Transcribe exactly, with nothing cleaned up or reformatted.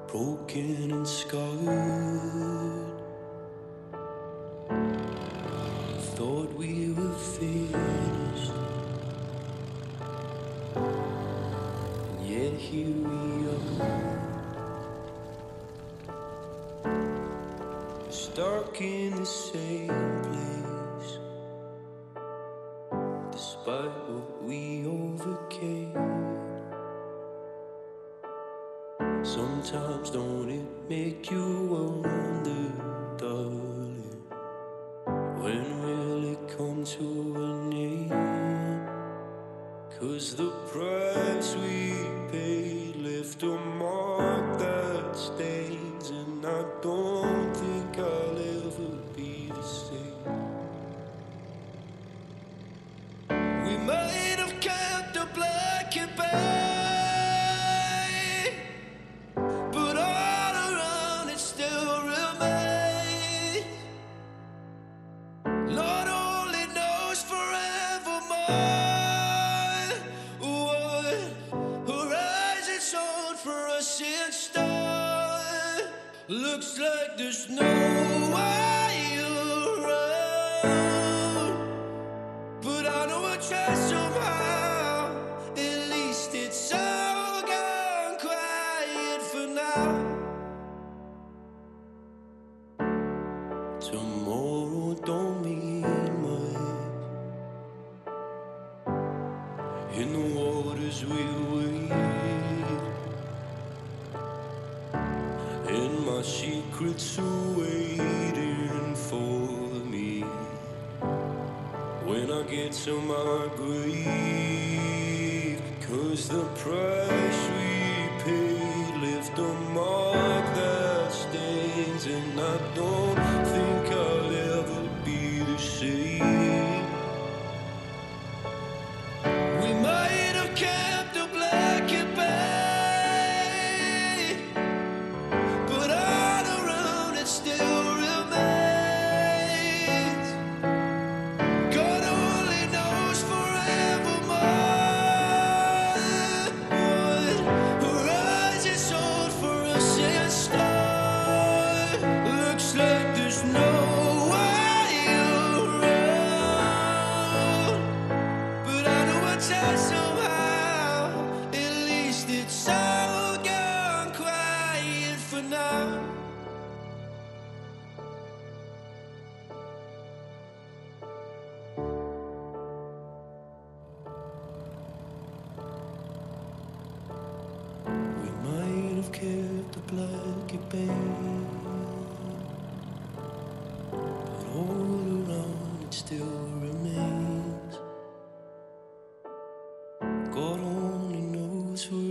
broken and scarred. Thought we were finished, and yet here we are, stuck in the same place, despite what we overcame. Sometimes don't it make you wonder, darling, when will it come to an end? 'Cause the price we paid left a mark that stains, and I don't think I'll ever be the same. We might have kept the black and bay, but all around it still remains. Lord only knows forevermore what horizon's on for us in stone. Looks like there's no way around, but I know I'll try somehow. At least it's all gone quiet for now. Tomorrow don't mean much in the waters we wade, and my secrets are waiting for me when I get to my grave. 'Cause the price we paid left a mark that stains, and I don't think I'll ever be the same. We might have kept the black and bay, but all around it still remains. God only knows forevermore what horizon's on for us in stone. Looks like there's no way around, but I know I try somehow. At least it's all gone quiet for now. We might have kept the black and bay, but all around it still remains. God only knows who